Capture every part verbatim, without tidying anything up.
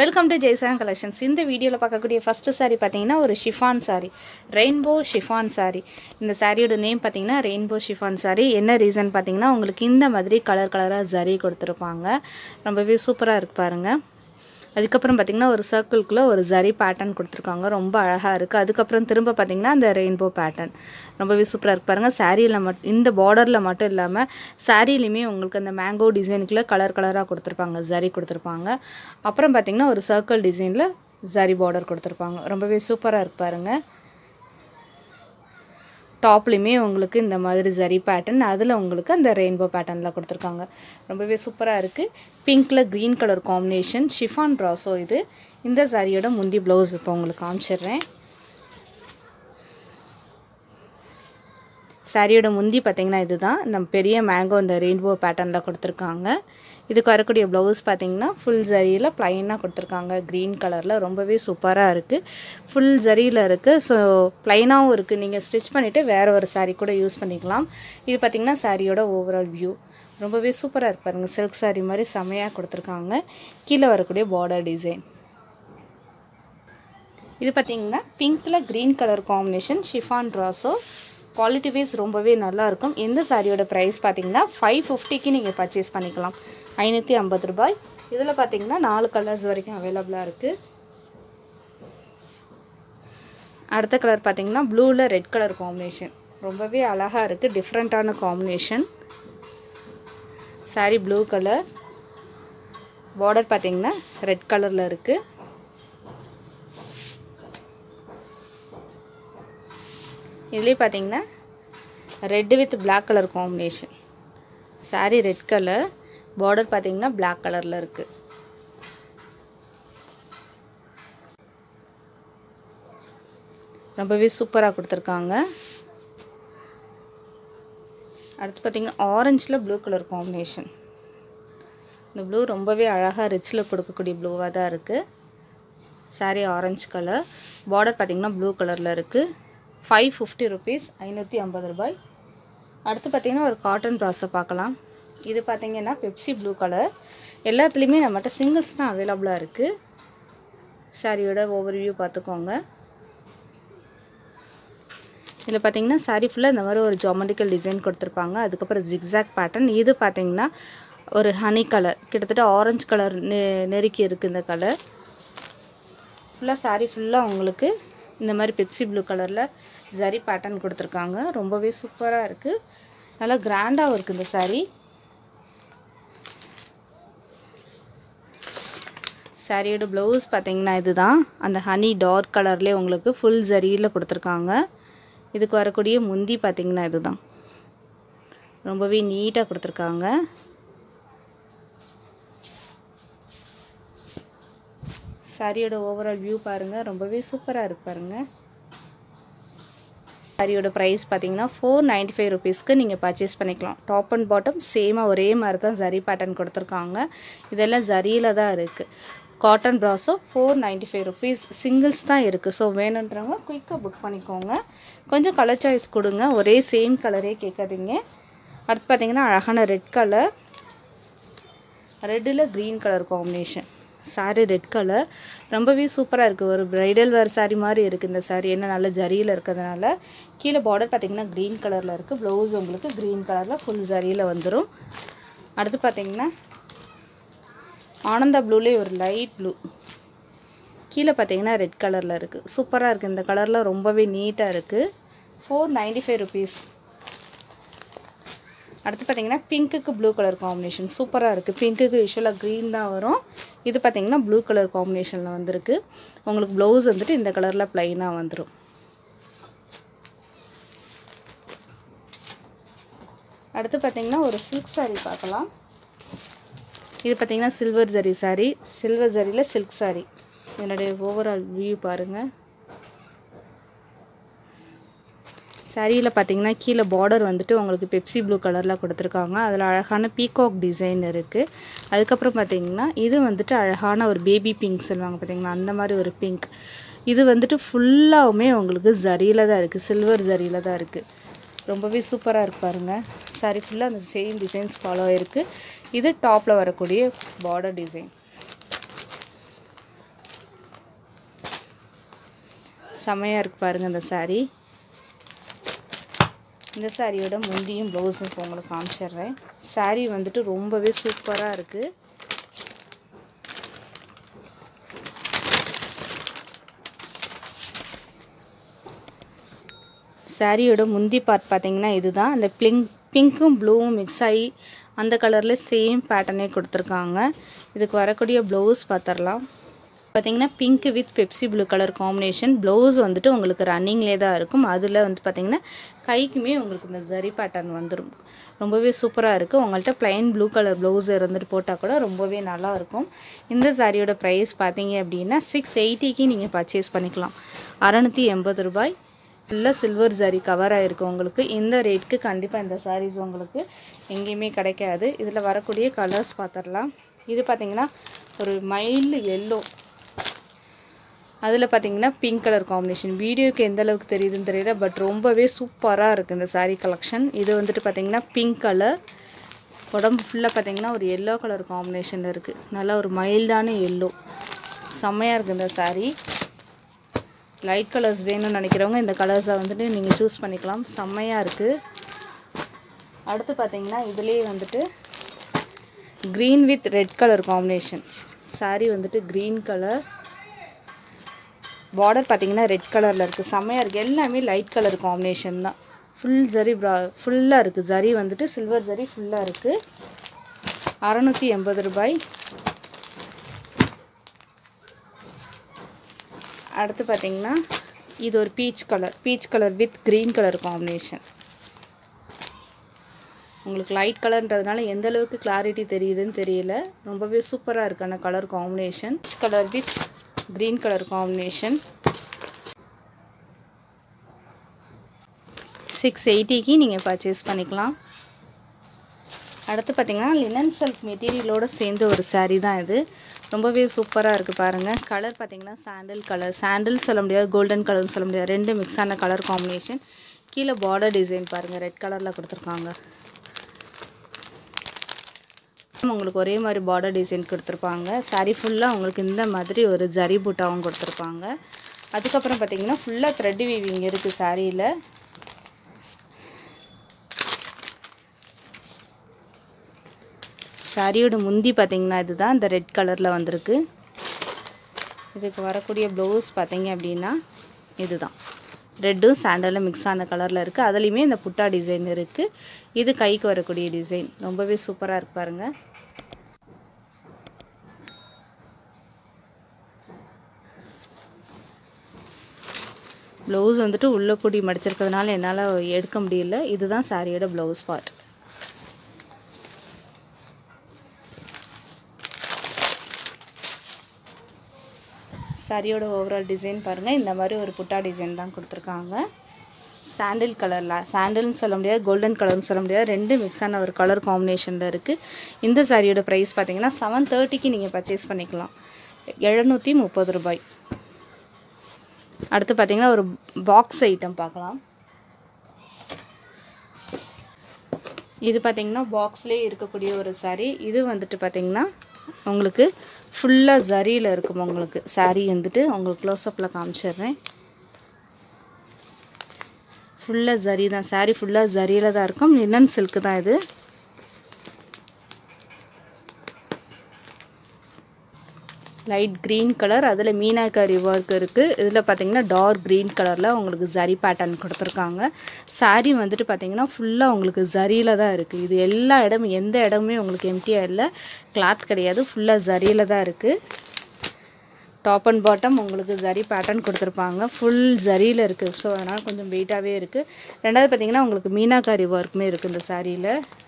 Welcome to Jason Collections. In the video, பார்க்கக்கூடிய first saree பார்த்தீங்கன்னா ஒரு chiffon saree, rainbow chiffon saree. இந்த சாரியோட நேம் பார்த்தீங்கன்னா rainbow chiffon saree. என்ன ரீசன் பார்த்தீங்கன்னா உங்களுக்கு இந்த மாதிரி கலர் கலரா zari கொடுத்திருப்பாங்க. ரொம்பவே சூப்பரா இருக்கு பாருங்க. அதுக்கு அப்புறம் பாத்தீங்கன்னா ஒரு சர்க்கிள்க்குள்ள ஒரு zari pattern கொடுத்திருக்காங்க. ரொம்ப அழகா இருக்கு. அதுக்கு அப்புறம் திரும்ப பாத்தீங்கன்னா அந்த ரெயின்போ pattern. ரொம்பவே சூப்பரா இருக்கு பாருங்க. சாரியில இந்த borderல மட்டும் இல்லாம சாரியிலமே உங்களுக்கு அந்த mango டிசைனுக்குள்ள கலர் கலரா கொடுத்திருப்பாங்க. zari கொடுத்திருப்பாங்க. அப்புறம் பாத்தீங்கன்னா ஒரு சர்க்கிள் டிசைன்ல zari border கொடுத்திருப்பாங்க. ரொம்பவே சூப்பரா இருக்கு பாருங்க. டாப்லயுமே உங்களுக்கு இந்த மாதிரி zari pattern அதுல உங்களுக்கு அந்த ரெயின்போ patternல கொடுத்திருக்காங்க. ரொம்பவே சூப்பரா இருக்கு. பிங்க்ல green color combination chiffon brasso இது. இந்த சாரியோட முந்தி blouse இப்போ உங்களுக்கு காமிச்சிடுறேன். சாரியோட முந்தி பாத்தீங்கன்னா இதுதான். நம்ம பெரிய mango இந்த ரெயின்போ patternல கொடுத்திருக்காங்க. இதுக்கு வரக்கூடிய blouse பாத்தீங்கன்னா full zariல plain-ஆ கொடுத்திருக்காங்க. green கலர்ல ரொம்பவே சூப்பரா இருக்கு. full zariல இருக்கு. சோ plain-ஆவும் இருக்கு. நீங்க ஸ்டிட்ச் பண்ணிட்டு வேற ஒரு saree கூட யூஸ் பண்ணிக்கலாம். இது பாத்தீங்கன்னா சாரியோட overall view. ரொம்பவே சூப்பரா இருக்கு பாருங்க. silk saree மாதிரி செமையா கொடுத்திருக்காங்க. கீழ வரக்கூடிய border design. இது பாத்தீங்கன்னா பிங்க்ல green color combination chiffon brasso. Quality wise ரொம்பவே நல்லா இருக்கும். இந்த சாரியோட பிரைஸ் பாத்தீங்கன்னா five fifty க்கு நீங்க பர்சேஸ் பண்ணிக்கலாம். ஐநூற்று ஐம்பது ரூபாய். இதுல பாத்தீங்கன்னா நாலு கலர்ஸ் வரைக்கும் அவேலபிளா இருக்கு. அடுத்த கலர் பாத்தீங்கன்னா ப்ளூல ரெட் கலர் காம்பினேஷன். ரொம்பவே அழகா இருக்கு. டிஃபரண்டான combination. saree blue color. border பாத்தீங்கன்னா ரெட் கலர்ல இருக்கு. இதுலயே பாத்தீங்கன்னா red with black color combination. saree red color, border பாத்தீங்கன்னா black கலர்ல இருக்கு. ரொம்பவே சூப்பரா கொடுத்திருக்காங்க. அடுத்து பாத்தீங்கன்னா ஆரஞ்சுல blue color combination. இந்த blue ரொம்பவே அழகா ரிச்ல கொடுக்கக்கூடிய ப்ளூவா தான் இருக்கு. saree orange color, border பாத்தீங்கன்னா blue கலர்ல இருக்கு. five fifty rupees, ஐநூற்று ஐம்பது ரூபாய். அடுத்து பாத்தீங்கன்னா ஒரு காட்டன் brasso பார்க்கலாம். இது பாத்தீங்கன்னா பெப்சி ப்ளூ கலர். எல்லாத்துலயுமே நம்மட்ட சிங்கிள்ஸ் தான் அவேலபிளா இருக்கு. சாரியோட ஓவர்வியூ பாத்துக்கோங்க. இதுல பாத்தீங்கன்னா saree full இந்த மாதிரி ஒரு ஜியோமெட்ரிக்கல் டிசைன் கொடுத்திருப்பாங்க. அதுக்கு அப்புறம் zigzag pattern. இது பாத்தீங்கன்னா ஒரு ஹனி கலர். கிட்டத்தட்ட ஆரஞ்சு கலர் நெருக்கி இருக்கு இந்த கலர். ஃபுல்லா saree ஃபுல்லா உங்களுக்கு இந்த மாதிரி பெப்சி ப்ளூ கலர்ல zari pattern கொடுத்திருக்காங்க. ரொம்பவே சூப்பரா இருக்கு. நல்லா கிராண்டா இருக்கு இந்த saree. சாரியோட blouse பாத்தீங்கன்னா இதுதான். அந்த ஹனி டார்க் கலர்லயே உங்களுக்கு full zariல கொடுத்திருக்காங்க. இதுக்கு வரக்கூடிய முந்தி பாத்தீங்கன்னா இதுதான். ரொம்பவே நீட்டா கொடுத்திருக்காங்க. சாரியோட ஓவரால் வியூ பாருங்க. ரொம்பவே சூப்பரா இருக்கு பாருங்க. சாரியோட பிரைஸ் பாத்தீங்கன்னா four ninety-five rupees க்கு நீங்க பர்சேஸ் பண்ணிக்கலாம். டாப் அண்ட் பாட்டம் சேமா ஒரே மாதிரி தான் zari pattern கொடுத்திருக்காங்க. இதெல்லாம் zariல தான் இருக்கு. Cotton brasso four ninety-five rupees. Singles தான் இருக்கு. சோ வேணும்ன்றவங்க குயிக்கா புக் பண்ணிக்கோங்க. கொஞ்சம் கலர் சாய்ஸ் கொடுங்க. ஒரே சேம் கலரே கேட்காதீங்க. அடுத்து பாத்தீங்கன்னா அழகான ரெட் கலர். ரெட்ல green colour combination. saree red colour. ரொம்பவே சூப்பரா இருக்கு. ஒரு bridal wear saree மாதிரி இருக்கு இந்த saree. என்ன நல்ல ஜரியில இருக்கதனால கீழ border பாத்தீங்கன்னா green கலர்ல இருக்கு. blouse உங்களுக்கு green கலர்ல full zariல வந்துரும். அடுத்து பாத்தீங்கன்னா ஆனந்தா ப்ளூலே ஒரு லைட் ப்ளூ. கீழ பாத்தீங்கன்னா ரெட் கலர்ல இருக்கு. சூப்பரா இருக்கு. இந்த கலர்ல ரொம்பவே நீட்டா இருக்கு. four ninety-five rupees. அடுத்து பாத்தீங்கன்னா பிங்க்குக்கு ப்ளூ கலர் காம்பினேஷன். சூப்பரா இருக்கு. பிங்க்குக்கு யூசுவலா green தான் வரும். இது பாத்தீங்கன்னா ப்ளூ கலர் காம்பினேஷன்ல வந்திருக்கு. உங்களுக்கு blouse வந்துட்டு இந்த கலர்ல plain-ஆ வந்துரும். அடுத்து பாத்தீங்கன்னா ஒரு silk saree பார்க்கலாம். இது பாத்தீங்கன்னா silver zari saree. silver zariல silk saree. இதனுடைய ஓவரால் வியூ பாருங்க. சாரியில பாத்தீங்கன்னா கீழ border வந்துட்டு உங்களுக்கு பெப்சி ப்ளூ கலர்ல கொடுத்திருக்காங்க. அதுல அழகான பீகாக் டிசைன் இருக்கு. அதுக்கு அப்புறம் பாத்தீங்கன்னா இது வந்துட்டு அழகான ஒரு பேபி பிங்க் சொல்வாங்க பாத்தீங்களா அந்த மாதிரி ஒரு பிங்க். இது வந்துட்டு ஃபுல்லாவுமே உங்களுக்கு zariல தான் இருக்கு. silver zariல தான் இருக்கு. ரொம்பவே சூப்பரா இருக்கு பாருங்க. saree ஃபுல்லா அந்த சேம் டிசைன்ஸ் ஃபாலோ ஆயிருக்கு. இது டாப்ல வரக்கூடிய border டிசைன். செமையாக இருக்குது பாருங்கள் இந்த சாரீ. இந்த சாரியோட முந்தியும் ப்ளவுஸும் இப்போ உங்களுக்கு காமிச்சிடுறேன். சாரீ வந்துட்டு ரொம்பவே சூப்பராக இருக்குது. சாரியோட முந்தி பார்ட் பார்த்தீங்கன்னா இதுதான். அந்த பிங்க் பிங்க்கும் ப்ளூவும் மிக்ஸ் ஆகி அந்த கலரில் சேம் பேட்டர்னே கொடுத்துருக்காங்க. இதுக்கு வரக்கூடிய ப்ளவுஸ் பார்த்துடலாம். பார்த்திங்கன்னா pink with Pepsi blue colour combination. Blouse வந்துட்டு உங்களுக்கு ரன்னிங்லேயே தான் இருக்கும். அதில் வந்து பார்த்திங்கன்னா கைக்குமே உங்களுக்கு இந்த ஜரி பேட்டர்ன் வந்துடும். ரொம்பவே சூப்பராக இருக்குது. உங்கள்கிட்ட ப்ளைன் ப்ளூ கலர் ப்ளவுஸ் இருந்துட்டு போட்டால் கூட ரொம்பவே நல்லாயிருக்கும். இந்த சாரியோட ப்ரைஸ் பார்த்தீங்க அப்படின்னா சிக்ஸ் எயிட்டிக்கு நீங்கள் பர்ச்சேஸ் பண்ணிக்கலாம். அறநூற்றி எண்பது ரூபாய். ஃபுல்லாக சில்வர் ஜரி கவர் ஆகிருக்கு உங்களுக்கு. இந்த ரேட்டுக்கு கண்டிப்பாக இந்த சாரீஸ் உங்களுக்கு எங்கேயுமே கிடைக்காது. இதில் வரக்கூடிய கலர்ஸ் பார்த்துடலாம். இது பார்த்திங்கன்னா ஒரு மைல்டு எல்லோ, அதில் பார்த்திங்கன்னா பிங்க் கலர் காம்பினேஷன். வீடியோக்கு எந்த அளவுக்கு தெரியுதுன்னு தெரியல, பட் ரொம்பவே சூப்பராக இருக்குது இந்த சாரீ கலெக்ஷன். இது வந்துட்டு பார்த்திங்கன்னா பிங்க் கலர், உடம்பு ஃபுல்லாக பார்த்திங்கன்னா ஒரு எல்லோ கலர் காம்பினேஷனில் இருக்குது. நல்லா ஒரு மைல்டான எல்லோ, செம்மையாக இருக்குது இந்த சாரீ. லைட் கலர்ஸ் வேணும்னு நினைக்கிறவங்க இந்த கலர்ஸை வந்துட்டு நீங்கள் சூஸ் பண்ணிக்கலாம். செம்மையாக இருக்குது. அடுத்து பார்த்திங்கன்னா இதுலேயே வந்துட்டு green with red colour combination. Sari வந்துட்டு க்ரீன் கலர், பார்டர் பார்த்திங்கன்னா ரெட் கலரில் இருக்குது. செம்மையாக இருக்குது. எல்லாமே லைட் கலர் காம்பினேஷன் தான். ஃபுல் ஜரி ப்ரா ஃபுல்லாக இருக்குது. ஜரி வந்துட்டு சில்வர் ஜரி ஃபுல்லாக இருக்குது. அறநூற்றி எண்பது ரூபாய். அடுத்து பார்த்திங்கன்னா இது ஒரு peach colour, peach colour with green colour combination. உங்களுக்கு லைட் கலர்ன்றதுனால எந்த அளவுக்கு கிளாரிட்டி தெரியுதுன்னு தெரியல. ரொம்பவே சூப்பராக இருக்கான colour combination. Peach colour with green colour combination. Six எயிட்டிக்கு நீங்கள் பர்ச்சேஸ் பண்ணிக்கலாம். அடுத்து பார்த்திங்கன்னா லினன் சில்க் மெட்டீரியலோடு சேர்ந்து ஒரு சாரீ தான் இது. ரொம்பவே சூப்பராக இருக்குது பாருங்கள். கலர் பார்த்திங்கன்னா சாண்டில் கலர், சாண்டில் சொல்ல முடியாது, கோல்டன் கலர்னு சொல்ல முடியாது, ரெண்டு மிக்ஸ் ஆன கலர் காம்பினேஷன். கீழே பார்டர் டிசைன் பாருங்கள், ரெட் கலரில் கொடுத்துருக்காங்க. உங்களுக்கு ஒரே மாதிரி பார்டர் டிசைன் கொடுத்துருப்பாங்க. சாரீ ஃபுல்லாக உங்களுக்கு இந்த மாதிரி ஒரு ஜரி பூட்டாவும் கொடுத்துருப்பாங்க. அதுக்கப்புறம் பார்த்திங்கன்னா ஃபுல்லாக த்ரெட் வீவிங் இருக்குது சாரியில். சாரியோட முந்தி பார்த்திங்கன்னா இதுதான், இந்த ரெட் கலரில் வந்திருக்கு. இதுக்கு வரக்கூடிய ப்ளவுஸ் பார்த்திங்க அப்படின்னா இதுதான், ரெட்டும் சாண்டலும் மிக்ஸ் ஆன கலரில் இருக்குது. அதுலேயுமே இந்த புட்டா டிசைன் இருக்குது. இது கைக்கு வரக்கூடிய டிசைன். ரொம்பவே சூப்பராக இருக்கு பாருங்கள். ப்ளவுஸ் வந்துட்டு உள்ளே கூடி மடிச்சிருக்கிறதுனால என்னால் எடுக்க முடியல. இதுதான் சாரியோட ப்ளவுஸ் பார்ட். சாரியோட ஓவரால் டிசைன் பாருங்கள். இந்த மாதிரி ஒரு புட்டா டிசைன் தான் கொடுத்துருக்காங்க. சாண்டில் கலரில், சாண்டில்னு சொல்ல முடியாது, கோல்டன் கலர்னு சொல்ல முடியாது, ரெண்டு மிக்ஸான ஒரு கலர் காம்பினேஷனில் இருக்குது. இந்த சாரியோட ப்ரைஸ் பார்த்திங்கன்னா செவன் தேர்ட்டிக்கு நீங்கள் பர்ச்சேஸ் பண்ணிக்கலாம். எழுநூற்றி முப்பது ரூபாய். அடுத்து பார்த்திங்கன்னா ஒரு பாக்ஸ் ஐட்டம் பார்க்கலாம். இது பார்த்திங்கன்னா பாக்ஸ்லேயே இருக்கக்கூடிய ஒரு சாரீ. இது வந்துட்டு பார்த்திங்கன்னா உங்களுக்கு ஃபுல்லாக ஜரியில் இருக்கும். உங்களுக்கு சாரீ வந்துட்டு உங்களுக்கு க்ளோஸ்அப்பில் காமிச்சிடுறேன். ஃபுல்லாக ஜரி தான், சாரீ ஃபுல்லாக ஜரியில் தான் இருக்கும். லினன் சில்க்கு தான் இது. லைட் க்ரீன் கலர், அதில் மீனாக்காரி ஒர்க் இருக்குது. இதில் பார்த்திங்கன்னா டார்க் க்ரீன் கலரில் உங்களுக்கு ஜரி பேட்டர்ன் கொடுத்துருக்காங்க. சாரீ வந்துட்டு பார்த்திங்கன்னா ஃபுல்லாக உங்களுக்கு ஜரியில் தான் இருக்குது. இது எல்லா இடமும், எந்த இடமுமே உங்களுக்கு எம்டியாக இல்லை, கிளாத் கிடையாது, ஃபுல்லாக ஜரியில் தான் இருக்குது. டாப் அண்ட் பாட்டம் உங்களுக்கு ஜரி பேட்டர்ன் கொடுத்துருப்பாங்க. ஃபுல் ஜரியில் இருக்குது. ஸோ அதனால் கொஞ்சம் வெயிட்டாகவே இருக்குது. ரெண்டாவது பார்த்திங்கன்னா உங்களுக்கு மீனாக்காரி ஒர்க்குமே இருக்குது இந்த சாரியில்.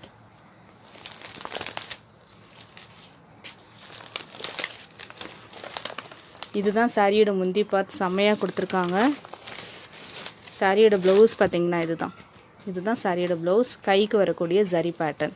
இதுதான் சாரியோட முந்தி பார்த்து செம்மையாக கொடுத்துருக்காங்க. சாரியோட ப்ளவுஸ் பார்த்திங்கன்னா இதுதான், இதுதான் சாரியோட ப்ளவுஸ். கைக்கு வரக்கூடிய ஜரி பேட்டர்ன்.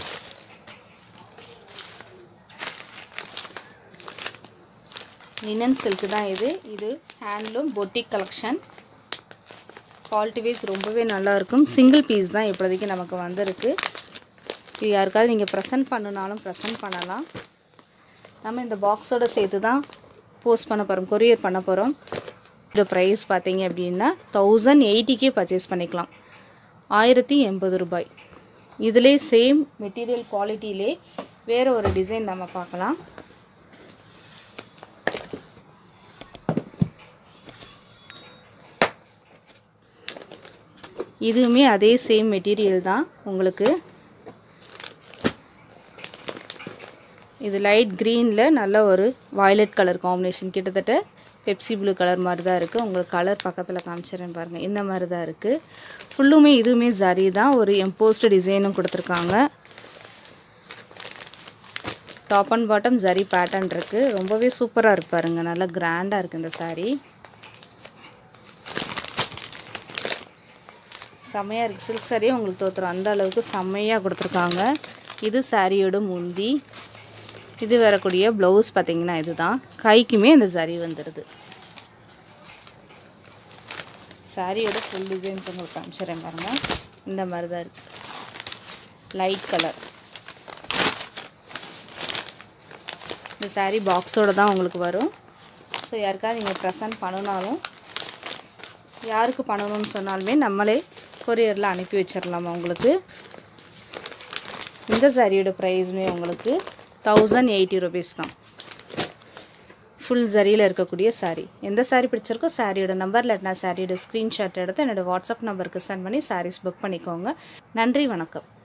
லினன் சில்க் தான் இது. இது handloom boutique collection. Quality wise ரொம்பவே நல்லாயிருக்கும். சிங்கிள் பீஸ் தான் இப்போதைக்கு நமக்கு வந்திருக்கு. இது யாருக்காவது நீங்கள் ப்ரெசென்ட் பண்ணனாலும் ப்ரெசென்ட் பண்ணலாம். நம்ம இந்த பாக்ஸோடு சேர்த்து தான் போஸ்ட் பண்ண போகிறோம், கொரியர் பண்ண போகிறோம். இந்த ப்ரைஸ் பார்த்தீங்க அப்படின்னா தௌசண்ட் எயிட்டிக்கே பர்ச்சேஸ் பண்ணிக்கலாம். ஆயிரத்தி எண்பது ரூபாய். இதிலே சேம் மெட்டீரியல் குவாலிட்டியிலே வேறு ஒரு டிசைன் நம்ம பார்க்கலாம். இதுவுமே அதே சேம் மெட்டீரியல் தான் உங்களுக்கு. இது லைட் க்ரீனில் நல்ல ஒரு வயலட் கலர் காம்பினேஷன், கிட்டத்தட்ட பெப்சி ப்ளூ கலர் மாதிரி தான் இருக்குது. உங்களுக்கு கலர் பக்கத்தில் காமிச்சிடுறேன் பாருங்கள். இந்த மாதிரி தான் இருக்குது. ஃபுல்லுமே இதுவுமே ஜரி தான். ஒரு எம்போஸ்டு டிசைனும் கொடுத்துருக்காங்க. Top and bottom zari pattern இருக்குது. ரொம்பவே சூப்பராக இருப்பாருங்க. நல்லா கிராண்டாக இருக்குது இந்த சாரீ. செம்மையாக இருக்குது. சில்க் சாரியே உங்களுக்கு தோற்றுரும் அந்த அளவுக்கு செம்மையாக கொடுத்துருக்காங்க. இது சாரியோட முந்தி. இது வரக்கூடிய ப்ளவுஸ் பார்த்திங்கன்னா இதுதான். கைக்குமே இந்த ஜரி வந்துடுது. சாரியோட ஃபுல் டிசைன்ஸ் உங்களுக்கு காமிச்சிடுறேன் பாருங்கள். இந்த மாதிரி தான் இருக்குது. Light colour. இந்த சாரீ பாக்ஸோடு தான் உங்களுக்கு வரும். ஸோ யாருக்காவது நீங்கள் ப்ரெசன்ட் பண்ணனாலும், யாருக்கு பண்ணணும்னு சொன்னாலுமே நம்மளே கொரியரில் அனுப்பி வச்சிடலாமா உங்களுக்கு. இந்த சாரியோட ப்ரைஸுமே உங்களுக்கு தௌசண்ட் எயிட்டி ருபீஸ் தான். ஃபுல் ஜரியில் இருக்கக்கூடிய சாரீ. எந்த சாரீ பிடிச்சிருக்கோ சாரியோட நம்பர் இல்லாட்டினா சாரியோட ஸ்க்ரீன்ஷாட் எடுத்து என்னோடய வாட்ஸ்அப் நம்பருக்கு சென்ட் பண்ணி சாரீஸ் புக் பண்ணிக்கோங்க. நன்றி, வணக்கம்.